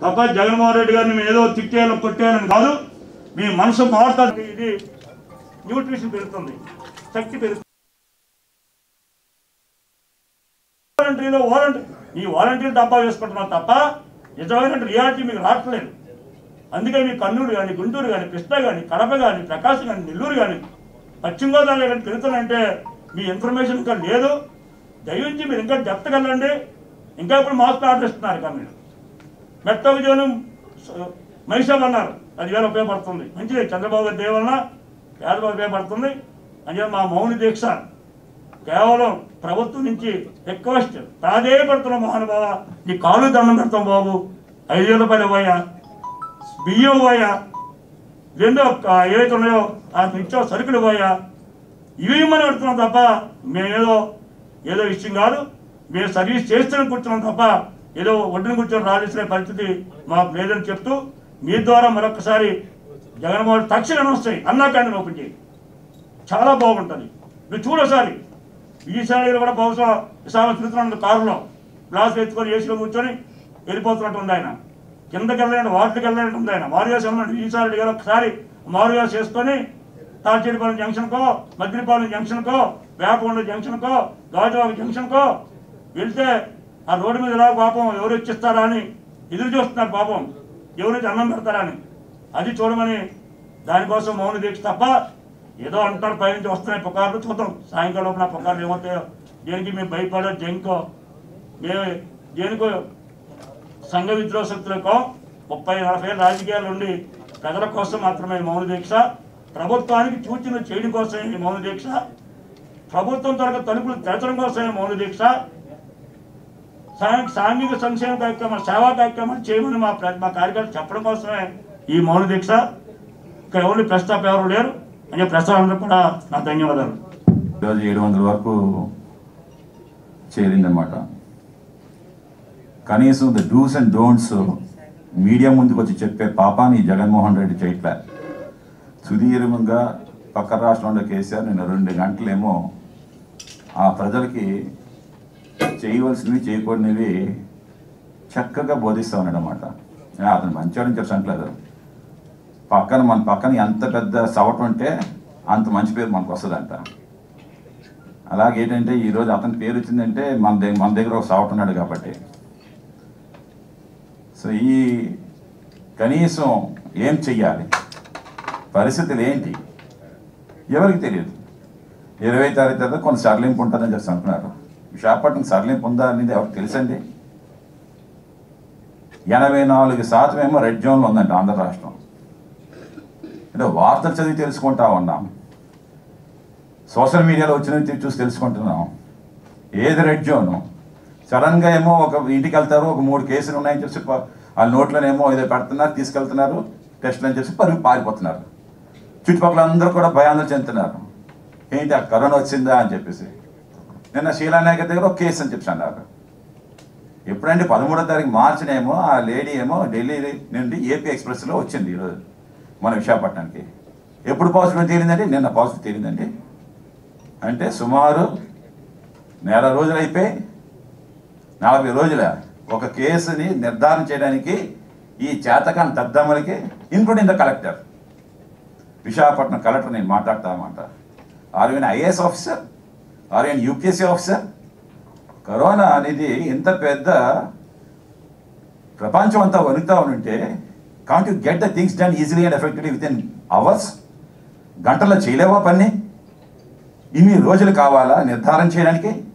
తప్ప జగన్మోహన్ రెడ్డి గారిని మేము ఏదో తిట్టేయాలని కొట్టేయాలని కాదు. మీ మనసు మారుతుంది. ఇది న్యూట్రిషన్ పెరుగుతుంది, శక్తి పెరుగుతుంది. ఈ వాలంటీర్ డబ్బా వేసుకుంటున్నారు తప్ప నిజమైన రియాలిటీ మీకు రావట్లేదు. అందుకే మీ కర్నూలు కానీ, గుంటూరు కానీ, కృష్ణా కానీ, కడప కానీ, ప్రకాశం కానీ, నెల్లూరు కానీ, పశ్చిమ గోదావరి కానీ పెరుగుతున్నాయంటే మీ ఇన్ఫర్మేషన్ ఇంకా లేదు. దయవించి మీరు ఇంకా డెప్త్కి వెళ్ళండి. ఇంకా ఇప్పుడు మాస్క్ ఆర్డర్ ఇస్తున్నారు. ఇక మీరు మెట్ట విజయం మహిషాబ్ అన్నారు, 10,000 ఉపయోగపడుతుంది. మంచిది, చంద్రబాబు గారి దేవలన పేదలకు ఉపయోగపడుతుంది. అంటే మా మౌన దీక్ష కేవలం ప్రభుత్వం నుంచి రిక్వెస్ట్ ప్రాధేయపడుతున్న మహానుభావ, నీ కాలు దండం పెడతాం బాబు, 5,000 రూపాయలు ఇవ్వయా, బియ్యం ఇవ్వయా, రెండో ఏవైతే ఉన్నాయో ఆ నిత్యం సరుకులు ఇవ్వయా, ఇవి ఇవ్వమని పెడుతున్నాం తప్ప మేమేదో విషయం కాదు. మేము సర్వీస్ చేస్తూనే కూర్చున్నాం తప్ప ఏదో ఒడ్డున కూర్చొని రాజేసిన పరిస్థితి మాకు లేదని చెప్తూ మీ ద్వారా మరొకసారి జగన్మోహన్ తక్షణం వస్తాయి అన్నా క్యాంటీన్ ఓపెన్ చేయి, చాలా బాగుంటుంది. మీరు చూడసారి ఈసారి కూడా బహుశా విశాఖ తిరుగుతున్నాడు కారులో గ్లాస్ ఎత్తుకొని ఏసీలో కూర్చొని వెళ్ళిపోతున్నట్టు ఉంది. ఆయన కిందకి వెళ్ళాలంటే వాటికి వెళ్ళాలంటే ఉంది. ఆయన మారువేసి వెళ్ళండి. ఈసారి గారు ఒకసారి మారువేసి వేసుకొని తాచేడిపాలెం జంక్షన్కో, మద్దిపాలెం జంక్షన్కో, వేపకొండ జంక్షన్కో, గాజువాక జంక్షన్కో వెళ్తే ఆ రోడ్డు మీద ఇలా పాపం ఎవరు ఇచ్చిస్తారా అని ఎదురు చూస్తున్నారు. పాపం ఎవరైతే అన్నం పెడతారా అని అది చూడమని దానికోసం మౌన దీక్ష తప్ప ఏదో అంటారు పైనుంచి వస్తున్నాయి పుకార్లు. చూద్దాం సాయంకాలం నా పుకార్లు ఏమవుతాయో. దేనికి మేము భయపడే జంకో మేము దేనికో సంఘ విద్రోహ శక్తులకో 30-40 రాజకీయాలు ఉండి ప్రజల కోసం మాత్రమే మౌన దీక్ష. ప్రభుత్వానికి సూచనలు చేయడం కోసమే ఈ మౌన దీక్ష. ప్రభుత్వం తరగతి తలుపులు తెరచడం కోసమే మౌన దీక్ష. సాంఘిక సంక్షేమ కార్యక్రమాలు, సేవా కార్యక్రమాలు చేయమని మా కార్యకర్తలు చెప్పడం కోసమే ఈ మౌన దీక్ష. ఇక్కడ ఎవరు ప్రస్తాప ఎవరు లేరు అని ప్రస్తావనకు కూడా నా ధన్యవాదాలు. ఈరోజు 700 వరకు చేరిందన్నమాట. కనీసం the dos and don'ts media ముందుకు వచ్చి చెప్పే పాపాన్ని జగన్మోహన్ రెడ్డి చేయట్లే. సుదీర్ఘంగా పక్క రాష్ట్రంలో కేసీఆర్ నిన్న 2 గంటలేమో ఆ ప్రజలకి చేయవలసినవి చేయకూడనివి చక్కగా బోధిస్తూ ఉన్నాడు అన్నమాట. అతను మంచివాడని చెప్పట్లేదు. మన పక్కన ఎంత పెద్ద సవటం ఉంటే అంత మంచి పేరు మనకు వస్తుందంట. అలాగేంటంటే ఈరోజు అతని పేరు వచ్చిందంటే మన దగ్గర ఒక సవటం ఉన్నాడు కాబట్టి. సో ఈ కనీసం ఏం చెయ్యాలి, పరిస్థితులు ఏంటి ఎవరికి తెలియదు. 20వ తారీఖు తర్వాత కొంత సరళింపు ఉంటుందని చెప్పి అంటున్నారు. విశాఖపట్నం సరళింపు ఉందా అనేది ఎవరికి తెలుసండి. 84% ఏమో రెడ్ జోన్లో ఉందండి ఆంధ్ర రాష్ట్రం. అంటే వార్తలు చదివి తెలుసుకుంటా ఉన్నాం, సోషల్ మీడియాలో వచ్చినవి చూసి తెలుసుకుంటున్నాం. ఏది రెడ్ జోను. సడన్గా ఏమో ఒక ఇంటికి వెళ్తారు, ఒక 3 కేసులు ఉన్నాయని చెప్పి వాళ్ళ నోట్లోనేమో ఏదో పెడుతున్నారు, తీసుకెళ్తున్నారు టెస్టులు అని చెప్పి పారిపోతున్నారు. చుట్టుపక్కల అందరూ కూడా భయాందోళన చెందుతున్నారు. ఏంటి ఆ కరోనా వచ్చిందా అని చెప్పేసి. నిన్న శీలానాయక దగ్గర ఒక కేసు అని చెప్పి అన్నారు. ఎప్పుడంటే 13వ తారీఖు మార్చినేమో ఆ లేడీ ఏమో ఢిల్లీ నుండి ఏపీ ఎక్స్ప్రెస్లో వచ్చింది ఈరోజు మన విశాఖపట్నానికి. ఎప్పుడు పాజిటివ్ తేలిందండి? నిన్న పాజిటివ్ తేలిందండి. అంటే సుమారు 1 రోజులు అయిపోయి 40 రోజుల ఒక కేసుని నిర్ధారణ చేయడానికి ఈ చేతకాని దద్దమ్మలకి, including the collector, Visakhapatnam collector నేను మాట్లాడతామంట. Are an IAS officer, are an UPSC officer. Corona అనేది ఇంత పెద్ద ప్రపంచం అంతా వణుకుతా ఉంటే can't you get the things done easily and effectively within hours? గంటల్లో చేయలేవా పని? ఇన్ని రోజులు కావాలా నిర్ధారణ చేయడానికి?